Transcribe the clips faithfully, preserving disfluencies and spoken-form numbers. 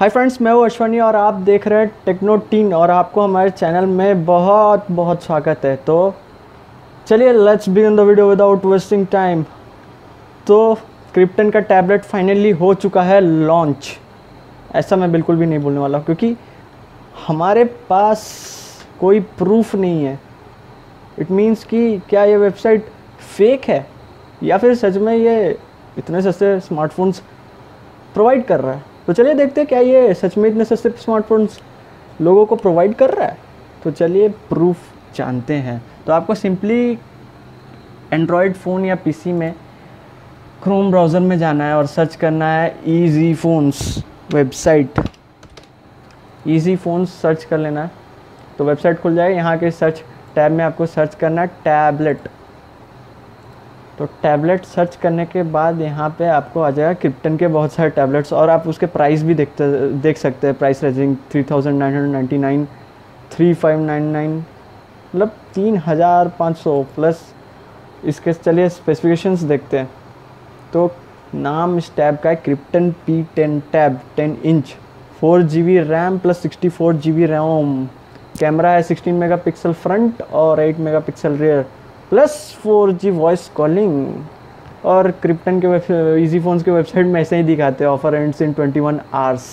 Hi friends, मैं हूँ अश्वनी और आप देख रहे हैं टेक्नो टीन और आपको हमारे चैनल में बहुत बहुत स्वागत है। तो चलिए let's begin the video without wasting time. तो क्रिप्टन का टैबलेट फाइनली हो चुका है लॉन्च। ऐसा मैं बिल्कुल भी नहीं बोलने वाला क्योंकि हमारे पास कोई प्रूफ नहीं है। इट मीन्स कि क्या ये वेबसाइट फेक है या फिर सच में ये इतने सस्ते स्मार्टफोन्स प्रोवाइड कर रहा है। तो चलिए देखते हैं क्या ये सच में इतने सस्ते स्मार्टफोन्स लोगों को प्रोवाइड कर रहा है। तो चलिए प्रूफ जानते हैं। तो आपको सिंपली एंड्रॉयड फ़ोन या पीसी में क्रोम ब्राउज़र में जाना है और सर्च करना है easy phones website. Easy phones search कर लेना है तो वेबसाइट खुल जाएगी। यहाँ के सर्च टैब में आपको सर्च करना है टैबलेट। तो टैबलेट सर्च करने के बाद यहाँ पे आपको आ जाएगा क्रिप्टन के बहुत सारे टैबलेट्स और आप उसके प्राइस भी देखते देख सकते हैं। Price ranging three thousand nine hundred ninety nine, three five nine nine, मतलब तीन हज़ार पाँच सौ प्लस। इसके चलिए स्पेसिफिकेशंस देखते हैं। तो नाम इस टैब का है Krypton P ten tab ten inch, four G B RAM plus sixty four G B ROM. Camera है सिक्सटीन मेगा पिक्सल फ्रंट और eight mega pixel rear plus four G voice calling. और Krypton के web easy phones के website में ऐसे ही दिखाते हैं offer ends in twenty one hours.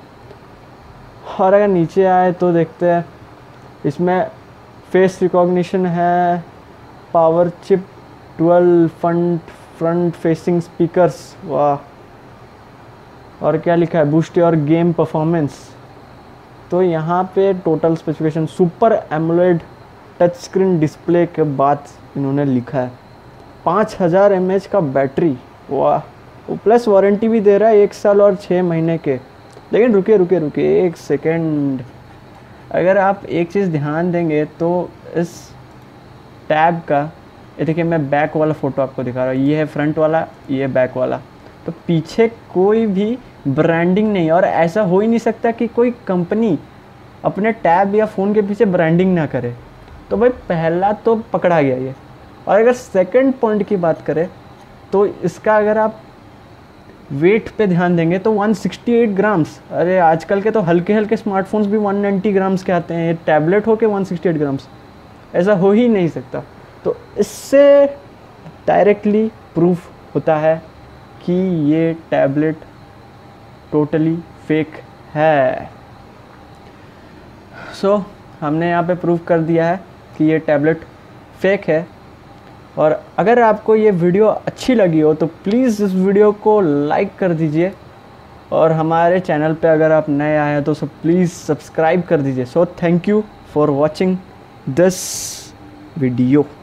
और अगर नीचे आए तो देखते हैं इसमें फेस रिकॉग्निशन है, power chip, twelve front front facing speakers, वाह। और क्या लिखा है, बूस्ट योर गेम परफॉर्मेंस। तो यहाँ पे total specification super AMOLED touch screen display के बाद इन्होंने लिखा है पाँच हज़ार एम एच का बैटरी, वाह। वो प्लस वारंटी भी दे रहा है एक साल और छः महीने के। लेकिन रुके रुके रुके एक सेकेंड, अगर आप एक चीज़ ध्यान देंगे तो इस टैब का, ये देखिए मैं बैक वाला फ़ोटो आपको दिखा रहा हूँ, ये है फ्रंट वाला, ये है बैक वाला। तो पीछे कोई भी ब्रांडिंग नहीं, और ऐसा हो ही नहीं सकता कि कोई कंपनी अपने टैब या फ़ोन के पीछे ब्रांडिंग ना करे। तो भाई पहला तो पकड़ा गया ये। और अगर सेकंड पॉइंट की बात करें तो इसका अगर आप वेट पे ध्यान देंगे तो वन सिक्सटी एट ग्राम्स। अरे आजकल के तो हल्के हल्के स्मार्टफोन्स भी वन नाइन्टी ग्राम्स के आते हैं, ये टैबलेट हो के वन सिक्सटी एट ग्राम्स, ऐसा हो ही नहीं सकता। तो इससे डायरेक्टली प्रूफ होता है कि ये टैबलेट टोटली फेक है। सो so, हमने यहाँ पे प्रूफ कर दिया है कि ये टैबलेट फेक है। और अगर आपको ये वीडियो अच्छी लगी हो तो प्लीज़ इस वीडियो को लाइक कर दीजिए, और हमारे चैनल पे अगर आप नए आए हैं तो सब प्लीज़ सब्सक्राइब कर दीजिए। So thank you for watching this video.